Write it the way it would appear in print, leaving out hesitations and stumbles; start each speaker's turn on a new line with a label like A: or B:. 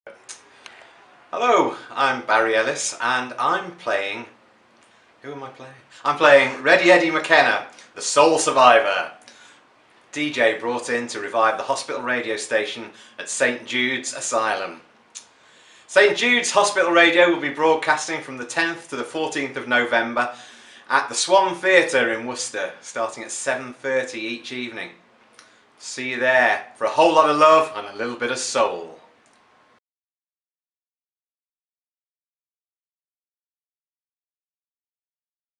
A: Hello, I'm Barry Ellis and I'm playing... Who am I playing? I'm playing Ready Eddie McKenna, the sole survivor. DJ brought in to revive the hospital radio station at St Jude's Asylum. St Jude's Hospital Radio will be broadcasting from the 10th to the 14th of November at the Swan Theatre in Worcester, starting at 7:30 each evening. See you there for a whole lot of love and a little bit of soul.